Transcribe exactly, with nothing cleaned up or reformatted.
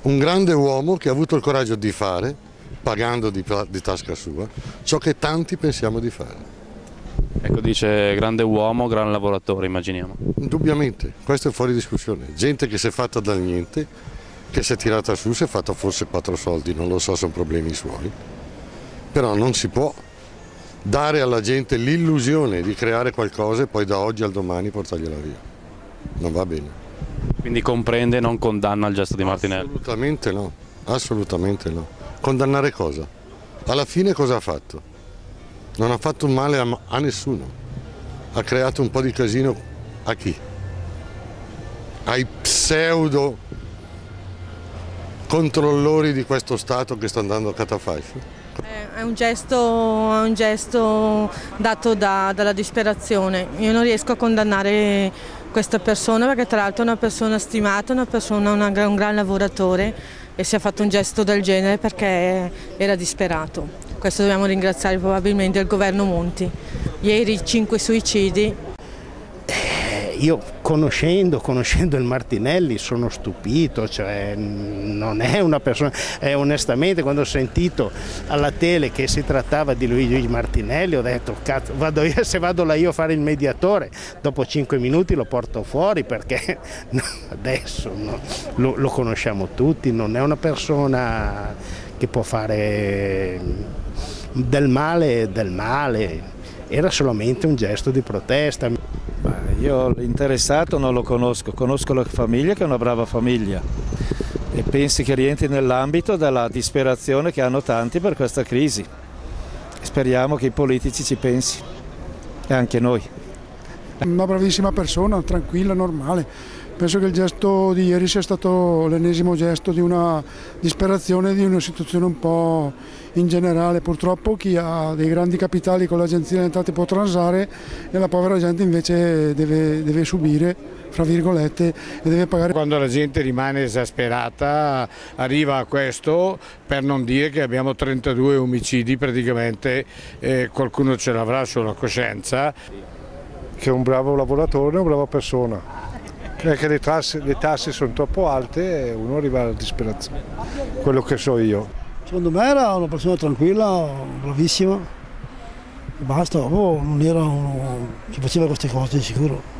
un grande uomo che ha avuto il coraggio di fare, pagando di, di tasca sua, ciò che tanti pensiamo di fare. Ecco, dice grande uomo, gran lavoratore, immaginiamo. Indubbiamente, questo è fuori discussione. Gente che si è fatta dal niente, che si è tirata su, si è fatta forse quattro soldi, non lo so, sono problemi suoi. Però non si può dare alla gente l'illusione di creare qualcosa e poi da oggi al domani portargliela via. Non va bene. Quindi comprende e non condanna il gesto di Martinelli? Assolutamente no, assolutamente no. Condannare cosa? Alla fine cosa ha fatto? Non ha fatto un male a, a nessuno. Ha creato un po' di casino a chi? Ai pseudo controllori di questo Stato che sta andando a catafascio? È un gesto, è un gesto dato da, dalla disperazione. Io non riesco a condannare questa persona perché tra l'altro è una persona stimata, una persona, una, un gran lavoratore e si è fatto un gesto del genere perché era disperato. Questo dobbiamo ringraziare probabilmente il governo Monti. Ieri cinque suicidi. Io conoscendo, conoscendo il Martinelli sono stupito, cioè non è una persona, eh, onestamente quando ho sentito alla tele che si trattava di Luigi Martinelli ho detto cazzo, vado io, se vado là io a fare il mediatore, dopo cinque minuti lo porto fuori perché no, adesso no, lo, lo conosciamo tutti, non è una persona che può fare del male del male, era solamente un gesto di protesta. Io l'interessato non lo conosco, conosco la famiglia che è una brava famiglia e pensi che rientri nell'ambito della disperazione che hanno tanti per questa crisi. Speriamo che i politici ci pensi e anche noi. Una bravissima persona, tranquilla, normale. Penso che il gesto di ieri sia stato l'ennesimo gesto di una disperazione di una situazione un po' in generale. Purtroppo chi ha dei grandi capitali con l'agenzia delle entrate può transare e la povera gente invece deve, deve subire, fra virgolette, e deve pagare. Quando la gente rimane esasperata arriva a questo, per non dire che abbiamo trentadue omicidi praticamente, eh, qualcuno ce l'avrà sulla coscienza. Che è un bravo lavoratore, una brava persona. Perché le tasse, le tasse sono troppo alte e uno arriva alla disperazione, quello che so io. Secondo me era una persona tranquilla, bravissima, basta, oh, non era uno che faceva queste cose di sicuro.